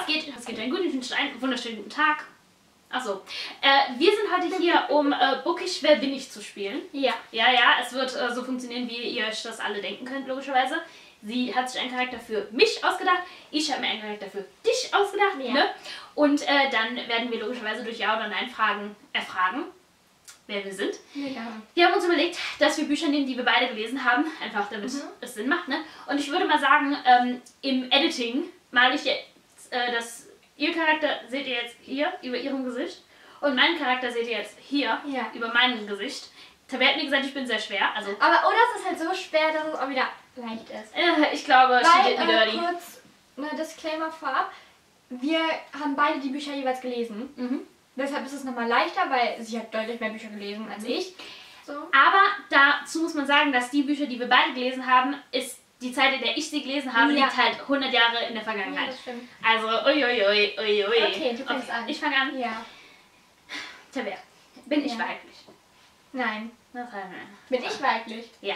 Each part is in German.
geht? Was geht? Einen wunderschönen guten Tag. Achso. Wir sind heute hier, um Bookish Wer bin ich zu spielen. Ja. Ja, es wird so funktionieren, wie ihr euch das alle denken könnt, logischerweise. Sie hat sich einen Charakter für mich ausgedacht, ich habe mir einen Charakter für dich ausgedacht. Ja. Ne? Und dann werden wir logischerweise durch Ja oder Nein Fragen erfragen, wer wir sind. Ja. Wir haben uns überlegt, dass wir Bücher nehmen, die wir beide gelesen haben, einfach damit es Sinn macht. Ne? Und ich würde mal sagen, im Editing male ich jetzt ihr Charakter seht ihr jetzt hier über ihrem Gesicht und meinen Charakter seht ihr jetzt hier über meinem Gesicht. Tabea hat mir gesagt, ich bin sehr schwer. Also Aber oder es ist halt so schwer, dass es auch wieder leicht ist. Ich glaube, Weil, steht wieder die. kurz Disclaimer vorab, wir haben beide die Bücher jeweils gelesen. Deshalb ist es nochmal leichter, weil sie hat deutlich mehr Bücher gelesen als ich. So. Aber dazu muss man sagen, dass die Bücher, die wir beide gelesen haben, ist die Zeit, in der ich sie gelesen habe, liegt halt 100 Jahre in der Vergangenheit. Ja, das stimmt. Also, uiuiui. Okay, du fängst an. Ich fange an. Ja. Tabea, bin ich weiblich? Nein. Das heißt, Bin ich weiblich? ja.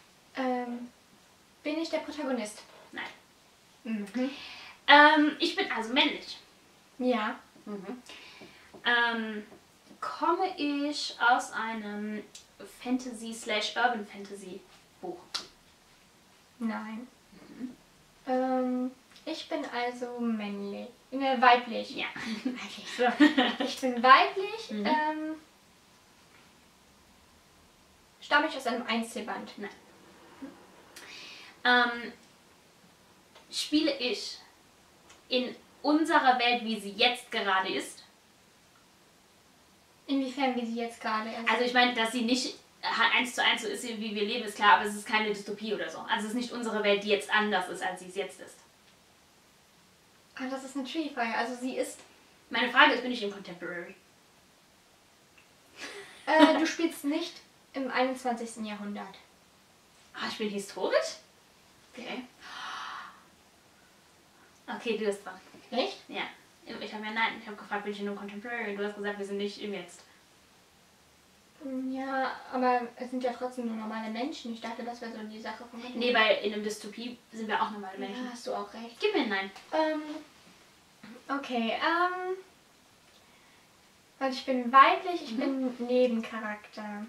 Bin ich der Protagonist? Nein. Mhm. Ich bin also männlich. Ja. Komme ich aus einem Fantasy/Urban Fantasy Buch? Nein. Ich bin also männlich. Weiblich. Ja. Weiblich. So. Ich bin weiblich. Stamme ich aus einem Einzelband? Nein. Spiele ich in unserer Welt, wie sie jetzt gerade ist? Inwiefern, wie sie jetzt gerade ist? Also ich meine, dass sie nicht 1:1 so ist, wie wir leben, ist klar, aber es ist keine Dystopie oder so. Also es ist nicht unsere Welt, die jetzt anders ist, als sie es jetzt ist. Ah, das ist eine Tricky-Frage. Also sie ist... Meine Frage ist, bin ich im Contemporary? Du spielst nicht im 21. Jahrhundert. Ah, ich bin historisch? Okay. Okay, du bist dran. Echt? Ja. Ich habe gefragt, bin ich in einem Contemporary? Du hast gesagt, wir sind nicht im Jetzt. Ja, aber es sind ja trotzdem nur normale Menschen. Ich dachte, das wäre so die Sache von... Nee, weil in einem Dystopie sind wir auch normale Ja, Menschen. hast du auch recht. Gib mir ein Nein. Okay, weil ich bin weiblich, ich bin Nebencharakter.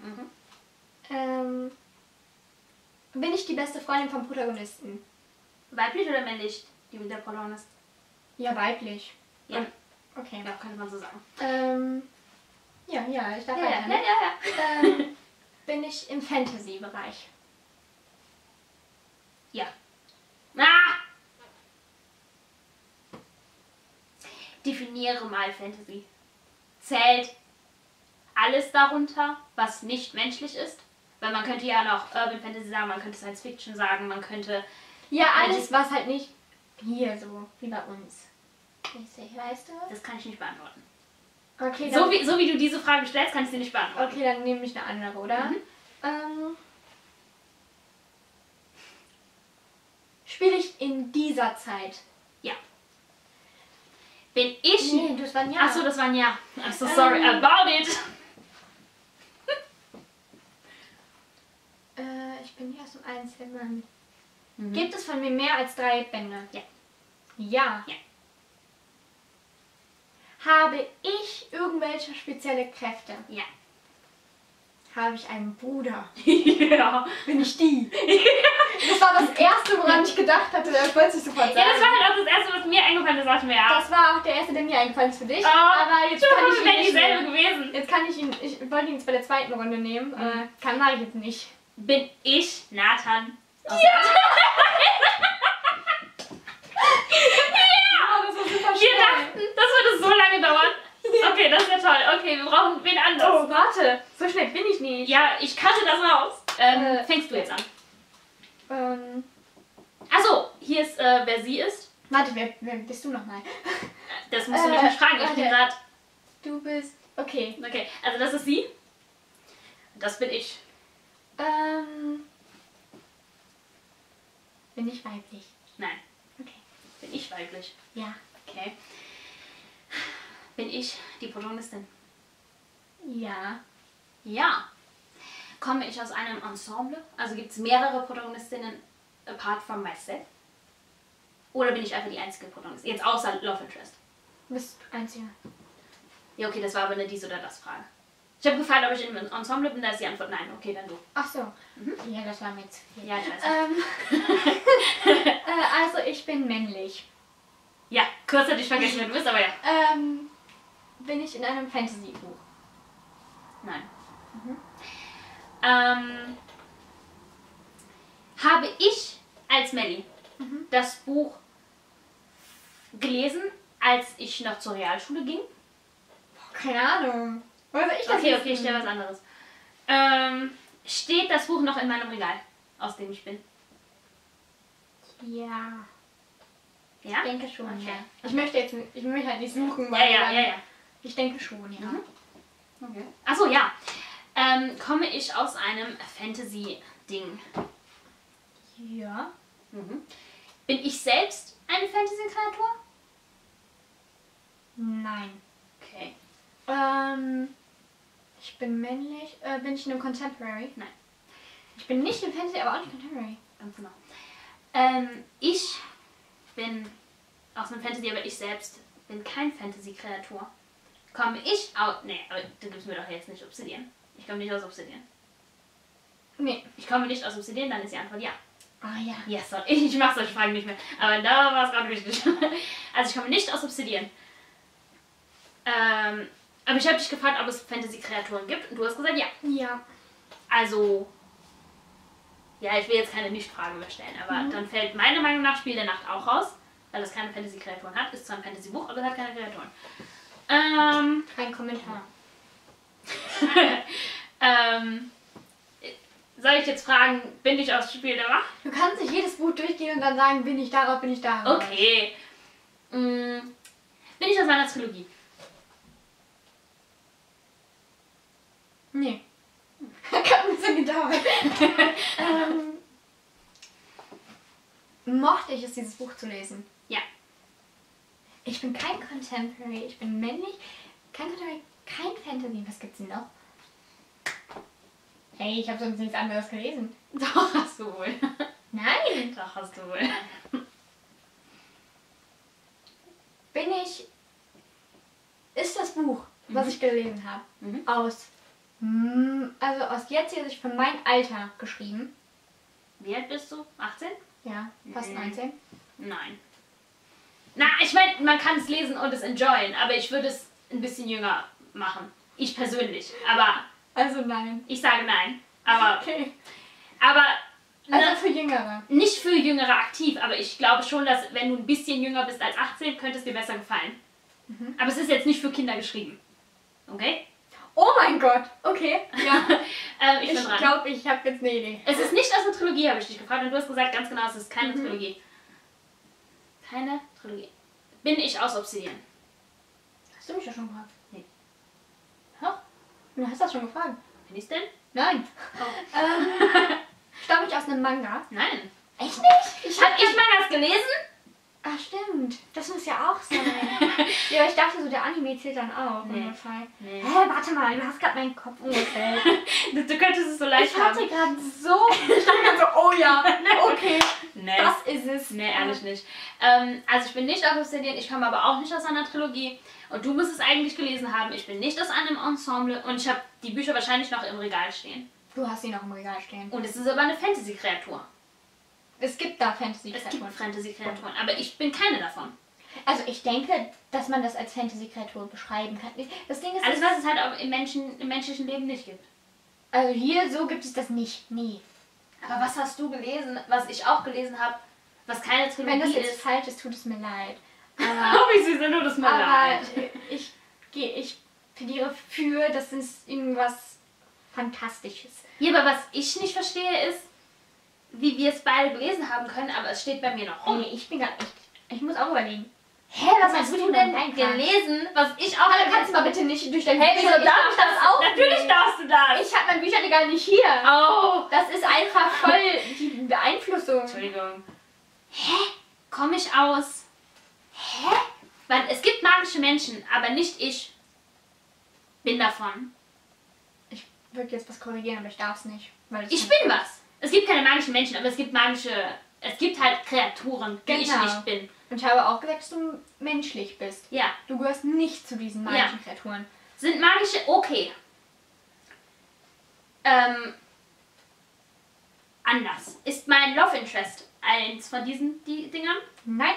Bin ich die beste Freundin vom Protagonisten? Weiblich oder männlich, der Protagonist? Ja, weiblich. Ja. Okay. Ja, könnte man so sagen. Ja, ich darf Ja. weiter. Ne? Bin ich im Fantasy-Bereich? Ja. Ah! Definiere mal Fantasy. Zählt alles darunter, was nicht menschlich ist? Weil man könnte ja noch Urban Fantasy sagen, man könnte Science Fiction sagen, man könnte... Ja, alles, was halt nicht hier so, wie bei uns. Weißt du? Das kann ich nicht beantworten. Okay, So dann, wie du diese Frage stellst, kann ich sie nicht beantworten. okay, dann nehme ich eine andere, oder? Spiele ich in dieser Zeit? Ja. Bin ich... Nee, das war ein Ja. Achso, das war ein Ja. I'm so sorry about it. Ich bin hier aus dem Einzelmann. Gibt es von mir mehr als 3 Bände? Ja. Ja. Ja. Habe ich irgendwelche spezielle Kräfte? Ja. Habe ich einen Bruder? Ja. Bin ich die? Das war das Erste, woran ich gedacht hatte. Ich wollte es nicht sofort sagen. Ja, das war halt auch das Erste, was mir eingefallen ist. Dachte mir, ja. Das war auch der Erste, der mir eingefallen ist für dich. Oh, aber jetzt kann ich ihn wäre nicht dieselbe mehr. gewesen. Jetzt kann ich ihn... Ich wollte ihn jetzt bei der zweiten Runde nehmen. Mache ich jetzt nicht. Bin ich Nathan? Ja! Das war super Wir schnell. dachten, das würde so lange dauern. Okay, das ist ja toll. Okay, wir brauchen wen anders. Oh, warte. So schnell bin ich nicht. Ja, ich kannte das mal aus. Fängst du jetzt an? Achso, hier ist, wer sie ist. Warte, wer bist du nochmal? Das musst du mich nicht fragen. Ich bin gerade... Du bist... Okay. Okay, also das ist sie. Das bin ich. Bin ich weiblich? Nein. Okay. Bin ich weiblich? Ja. Okay. Bin ich die Protagonistin? Ja. Ja. Komme ich aus einem Ensemble? Also gibt es mehrere Protagonistinnen apart from myself? Oder bin ich einfach die einzige Protagonistin? Jetzt außer Love Interest. Du bist Einzige. Ja, okay, das war aber eine dies- oder das-Frage. Ich habe gefragt, ob ich im Ensemble bin, da ist die Antwort nein. Okay, dann du. Ach so. Ja, das war mir jetzt viel. Ja, ich weiß. Also ich bin männlich. Ja, kurz hätte ich vergessen, wer du bist, aber ja. Bin ich in einem Fantasy-Buch? Nein. Habe ich als Melli das Buch gelesen, als ich noch zur Realschule ging? Keine Ahnung. Woher soll ich das Okay, wissen? ich stelle was anderes. Steht das Buch noch in meinem Regal, aus dem ich bin? Ja. Ja? Ich denke schon, Okay. ja. Ich möchte halt nicht suchen, Ja. ich denke schon, ja. Okay. Achso, ja. Komme ich aus einem Fantasy-Ding? Ja. Bin ich selbst eine Fantasy-Kreatur? Nein. Okay. Ich bin männlich. Bin ich in einem Contemporary? Nein. Ich bin nicht in Fantasy, aber auch nicht Contemporary. Ganz genau. Ich bin aus einem Fantasy, aber ich selbst bin kein Fantasy-Kreatur. Komme ich aus... Nee, aber du gibst mir doch jetzt nicht Obsidian. Ich komme nicht aus Obsidian. Nee. Ich komme nicht aus Obsidian, dann ist die Antwort ja. Ah ja. Yes, sorry. Ich mache solche Fragen nicht mehr. Aber da war es gerade wichtig. Also ich komme nicht aus Obsidian. Aber ich habe dich gefragt, ob es Fantasy-Kreaturen gibt und du hast gesagt ja. Ja. Also... Ja, ich will jetzt keine Nicht-Frage mehr stellen, aber dann fällt meiner Meinung nach Spiel der Nacht auch raus, weil es keine Fantasy-Kreaturen hat. Ist zwar ein Fantasy-Buch, aber es hat keine Kreaturen. Kein Kommentar. Soll ich jetzt fragen, bin ich aus Spiel der Nacht? Du kannst nicht jedes Buch durchgehen und dann sagen, bin ich darauf, bin ich darauf. Okay. Bin ich aus meiner Trilogie? Nee. Hat ein bisschen gedauert. Mochte ich es, dieses Buch zu lesen? Ja. Ich bin kein Contemporary, ich bin männlich. Kein Contemporary, kein Fantasy. Was gibt's denn noch? Hey, ich habe sonst nichts anderes gelesen. Doch, hast du wohl. Nein! Doch, hast du wohl. Bin ich... Ist das Buch, was ich gelesen habe, aus... Also aus jetziger Sicht von meinem Alter geschrieben? Wie alt bist du? 18? Ja, fast 19. Nein. Na, ich meine, man kann es lesen und es enjoyen, aber ich würde es ein bisschen jünger machen. Ich persönlich. Aber Also nein. ich sage nein. Aber, Okay. aber Also für Jüngere. nicht für Jüngere aktiv, aber ich glaube schon, dass wenn du ein bisschen jünger bist als 18, könnte es dir besser gefallen. Aber es ist jetzt nicht für Kinder geschrieben. Okay? Oh mein Gott. Okay. Ja. Ich bin Ich dran. glaube, ich habe jetzt eine Idee. Es ist nicht aus der Trilogie, habe ich dich gefragt. Und du hast gesagt, ganz genau, es ist keine Trilogie. Keine Trilogie. Bin ich aus Obsidian? Hast du mich ja schon gefragt? Nee. Hä? Du hast das schon gefragt. Bin ich's denn? Nein. Oh. Stamme ich aus einem Manga? Nein. Echt nicht? Hab ich Mangas gelesen? Ah, stimmt. Das muss ja auch sein. Ja, ich dachte so, der Anime zählt dann auch. Nee. Ungefähr. Nee. Hä, warte mal, du hast gerade meinen Kopf umgestellt. Du könntest es so leicht Ich hatte haben. gerade so... Ich dachte gerade so, oh ja, okay, Nee. das ist es. Nee, ehrlich nicht. Also ich bin nicht aus Obsidian, ich komme aber auch nicht aus einer Trilogie. Und du musst es eigentlich gelesen haben. Ich bin nicht aus einem Ensemble und ich habe die Bücher wahrscheinlich noch im Regal stehen. Du hast sie noch im Regal stehen. Und es ist aber eine Fantasy-Kreatur. Es gibt da Es Fantasy-Kreaturen. gibt Fantasy-Kreaturen, aber ich bin keine davon. Also ich denke, dass man das als Fantasy-Kreatur beschreiben kann. Das Ding ist, Alles, was es halt auch im menschlichen Leben nicht gibt. also hier so gibt es das nicht. Nee. Aber was hast du gelesen, was ich auch gelesen habe, was keine Wenn Trilogie das jetzt ist? falsch ist, tut es mir leid. Oh, wie süß, wenn du das mal Aber leid. ich plädiere für, das ist irgendwas Fantastisches. Ja, aber was ich nicht verstehe ist, wie wir es beide gelesen haben können, aber es steht bei mir noch rum. Nee, ich bin gerade echt... Ich muss auch überlegen. Hä, was hast du denn gelesen, was ich auch... Hallo, kannst du mal bitte nicht durch dein Hey, wieso darf ich das auch? Natürlich nicht. darfst du das! Ich habe mein Bücherregal nicht hier. Oh! Das ist einfach voll die Beeinflussung. Entschuldigung. Hä? Komme ich aus... Hä? Weil es gibt magische Menschen, aber nicht ich bin davon. Ich würde jetzt was korrigieren, aber ich darf es nicht. Weil Ich bin was. Es gibt keine magischen Menschen, aber es gibt magische Es gibt halt Kreaturen, die ich nicht bin. Und ich habe auch gesagt, dass du menschlich bist. Ja. Du gehörst nicht zu diesen magischen Kreaturen. Sind magische... Okay. Anders. Ist mein Love Interest eins von diesen Dingern? Nein.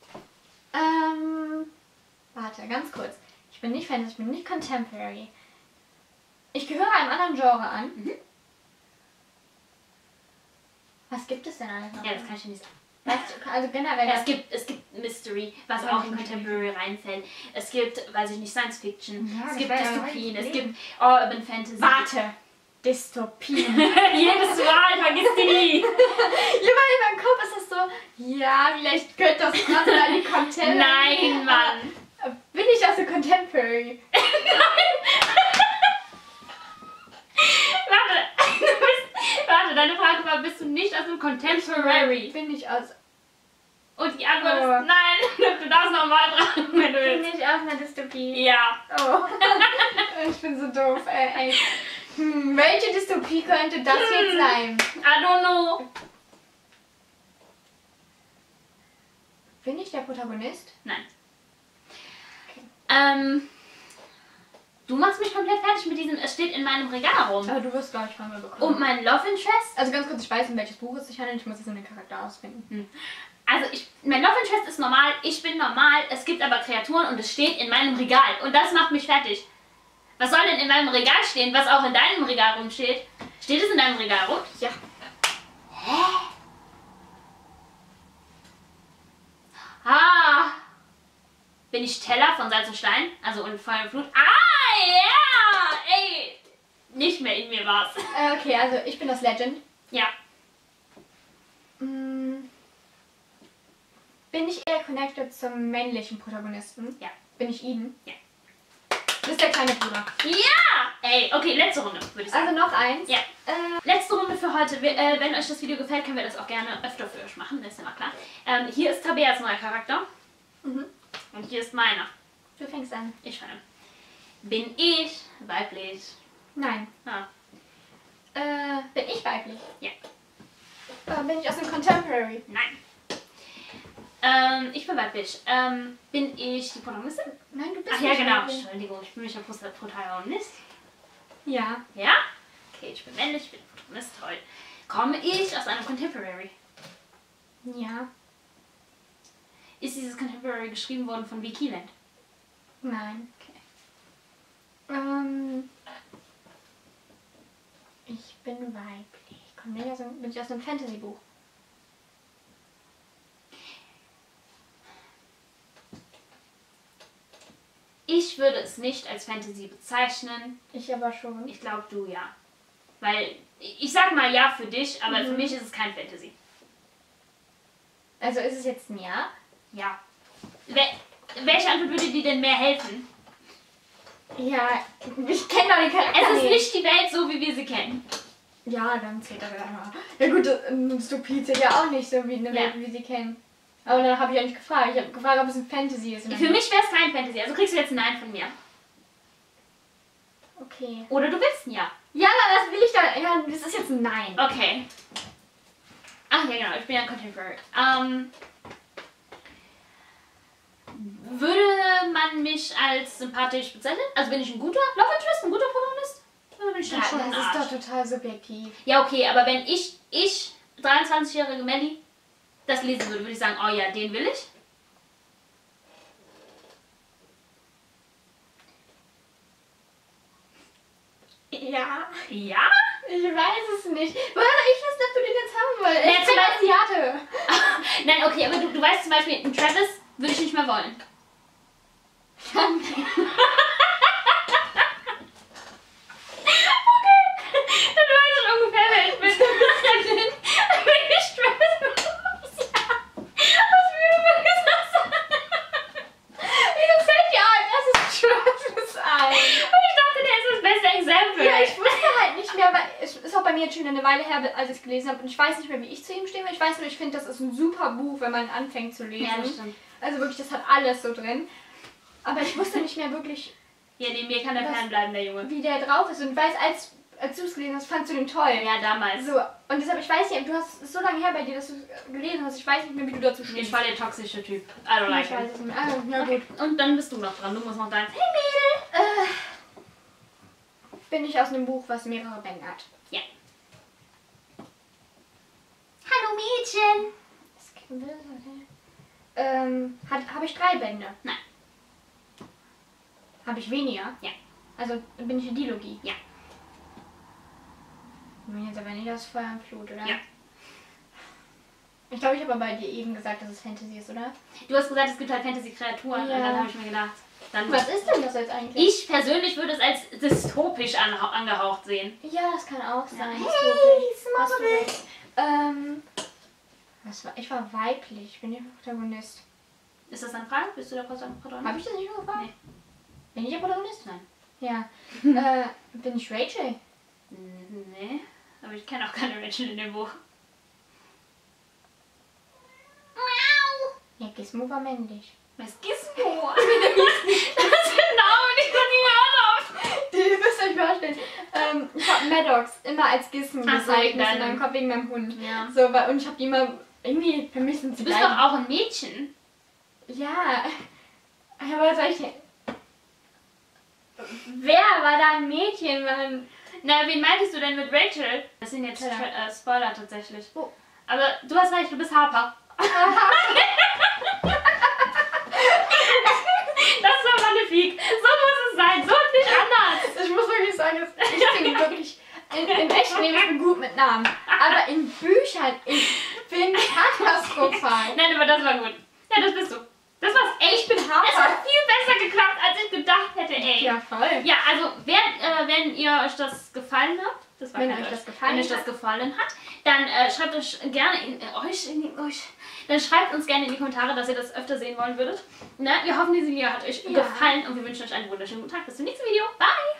Warte, ganz kurz. Ich bin nicht Fantasy, ich bin nicht Contemporary. Ich gehöre einem anderen Genre an. Mhm. Was gibt es denn alles noch? Ja, das kann ich ja nicht sagen. Also generell. Es gibt Mystery, was auch in Contemporary reinfällt. Es gibt, weiß ich nicht, Science Fiction. Ja, es gibt Dystopien. Es gibt Urban Fantasy. Warte! Dystopien. Jedes Mal, vergiss die nie. Ja, weil in meinem Kopf ist das so, ja, vielleicht könnte das gerade an die Contemporary. Nein, Mann. Bin ich aus der Contemporary? Warte, deine Frage war, bist du nicht aus dem Contemporary? Bin ich aus... Und die Antwort ist nein. Du darfst nochmal fragen, wenn du Bin willst. ich aus einer Dystopie? Ja. Oh. Ich bin so doof, ey. Welche Dystopie könnte das jetzt sein? I don't know. Bin ich der Protagonist? Nein. Okay. Du machst mich komplett fertig mit diesem, es steht in meinem Regal rum. Aber du wirst, glaube ich, von mir bekommen. Und mein Love Interest? Also ganz kurz, ich weiß, um welches Buch es sich handelt. Ich muss jetzt nur den Charakter ausfinden. Also mein Love Interest ist normal, ich bin normal, es gibt aber Kreaturen und es steht in meinem Regal. Und das macht mich fertig. Was soll denn in meinem Regal stehen, was auch in deinem Regal rumsteht? Steht es in deinem Regal rum? Ja. Hä? Ah. Bin ich Teller von Salz und Stein? Also und Feuer und Flut? Ah, ja! Ey! Nicht mehr in mir war's. Okay, also ich bin das Legend. Ja. Bin ich eher connected zum männlichen Protagonisten? Ja. Bin ich Eden? Ja. Das ist der kleine Bruder. Ja! Ey, okay, letzte Runde, würde ich sagen. Also noch eins. Ja. Letzte Runde für heute. Wenn euch das Video gefällt, können wir das auch gerne öfter für euch machen, das ist ja mal klar. Hier ist Tabeas neuer Charakter. Mhm. Und hier ist meiner. Du fängst an. Ich fange. Bin ich weiblich? Nein. Ah. Bin ich weiblich? Ja. Bin ich aus dem Contemporary? Nein. Ich bin weiblich. Bin ich die Protagonistin? Nein, du bist Ach ja, nicht genau. weiblich. Entschuldigung, ich bin nicht der Protagonist. Ja. Ja? Okay, ich bin männlich, ich bin Protagonist. Toll. Komme ich aus einem Contemporary? Ja. Ist dieses Contemporary geschrieben worden von Vicky Land? Nein. Okay. Ich bin weiblich. Bin ich aus einem Fantasy-Buch? Ich würde es nicht als Fantasy bezeichnen. Ich aber schon. Ich glaube, du ja. Weil, ich sag mal ja für dich, aber für mich ist es kein Fantasy. Also ist es jetzt ein Ja? Ja. Welche Antwort würde dir denn mehr helfen? Ja, ich kenne doch den Charakter Es ist nicht die Welt so, wie wir sie kennen. Ja, dann zählt er wieder. Ja gut, eine Dystopie zählt ja auch nicht so wie eine Welt, wie wir sie kennen. Aber dann habe ich ja nicht gefragt. Ich habe gefragt, ob es ein Fantasy ist. Für mich wäre es kein Fantasy, also kriegst du jetzt ein Nein von mir. Okay. Oder du willst ein Ja. Ja, das will ich da. Ja, das ist jetzt ein Nein. Okay. Ach ja, genau, ich bin ja ein Contemporary. Würde man mich als sympathisch bezeichnen? Also bin ich ein guter Love Interest, ein guter Protagonist? Oder bin ich dann schon ein das Arsch? ist doch total subjektiv. Ja, okay, aber wenn ich 23-jährige Melli, das lesen würde, würde ich sagen, oh ja, den will ich. Ja. Ja? Ich weiß es nicht. Woher ich weiß, dass du den jetzt haben wolltest? Ja, Ich bin Asiate. Nein, okay, aber du weißt zum Beispiel, einen Travis würde ich nicht mehr wollen. Dann weiß ich ungefähr, wer ich bin. Bin ich Travis? Ja. Was würde man gesagt sagen? Wieso fällt dir als erstes Travis ein? Und ich dachte, der ist das beste Exempel. Ja, ich wusste halt nicht mehr, weil es ist auch bei mir jetzt schon eine Weile her, als ich es gelesen habe. Und ich weiß nicht mehr, wie ich zu ihm stehe. Ich weiß nur, ich finde, das ist ein super Buch, wenn man anfängt zu lesen. Ja, das stimmt. Also wirklich, das hat alles so drin. Aber ich wusste nicht mehr wirklich, Ja, neben mir kann der fernbleiben, der Junge. wie der drauf ist. Und weiß, als du es gelesen hast, fandst du den toll. Ja, damals. So, und deshalb, ich weiß nicht, du hast es so lange her bei dir, dass du es gelesen hast, ich weiß nicht mehr, wie du dazu stehst. Ich war der toxische Typ. I don't like Ich weiß it. es nicht mehr. Also, na Okay. gut. Und dann bist du noch dran. Du musst noch dein... Hey Mädel! Bin ich aus einem Buch, was mehrere Bände hat. Ja. Hallo Mädchen! Habe ich 3 Bände? Nein. Habe ich weniger? Ja. Also bin ich in Dilogie? Ja. Ich bin jetzt aber nicht aus Feuer und Flut, oder? Ja. Ich glaube, ich habe bei dir eben gesagt, dass es Fantasy ist, oder? Du hast gesagt, es gibt halt Fantasy-Kreaturen Ja. und dann habe ich mir gedacht, dann... Was ist denn das jetzt eigentlich? Ich persönlich würde es als dystopisch angehaucht sehen. Ja, das kann auch sein. Hey, Hast du Smobble! recht. Ich war weiblich, ich bin der Protagonist. Ist das eine Frage? Bist du der Protagonist? Habe ich das nicht schon gefragt? Nee. Bin ich der Protagonist? Nein. Ja. Bin ich Rachel? Nee, aber ich kenne auch keine Rachel in dem Buch. Ja, Gizmo war männlich. Was ist Gizmo? Das ist ein Name, den ich noch nie gehört habe. Ihr müsst euch vorstellen, ich habe Maddox immer als Gizmo Ach so, bezeichnet wegen in meinem Kopf wegen meinem Hund. Ja. So, und ich habe die immer, irgendwie, für mich sind sie Du bist gleich. doch auch ein Mädchen. Ja, aber soll ich... Wer war da ein Mädchen, Mann? Na, wen meintest du denn mit Rachel? Das sind jetzt Ja. Spoiler tatsächlich. Oh. Aber du hast recht, du bist Harper. Das war magnifik. So muss es sein, so und nicht anders. Ich muss wirklich sagen, ich bin wirklich... In echten Leben ich bin gut mit Namen. Aber in Büchern, ich bin katastrophal. Nein, aber das war gut. Ja, das bist du. Das war's echt. Ich bin Es hat Harper. viel besser geklappt, als ich gedacht hätte, ey. Ja, voll. Ja, also wenn ihr euch das gefallen hat, das war Wenn kein euch Deutsch. das gefallen Wenn euch das hat. gefallen hat, dann schreibt euch gerne dann schreibt uns gerne in die Kommentare, dass ihr das öfter sehen wollen würdet. Ne? Wir hoffen, dieses Video hat euch gefallen und wir wünschen euch einen wunderschönen guten Tag. Bis zum nächsten Video. Bye!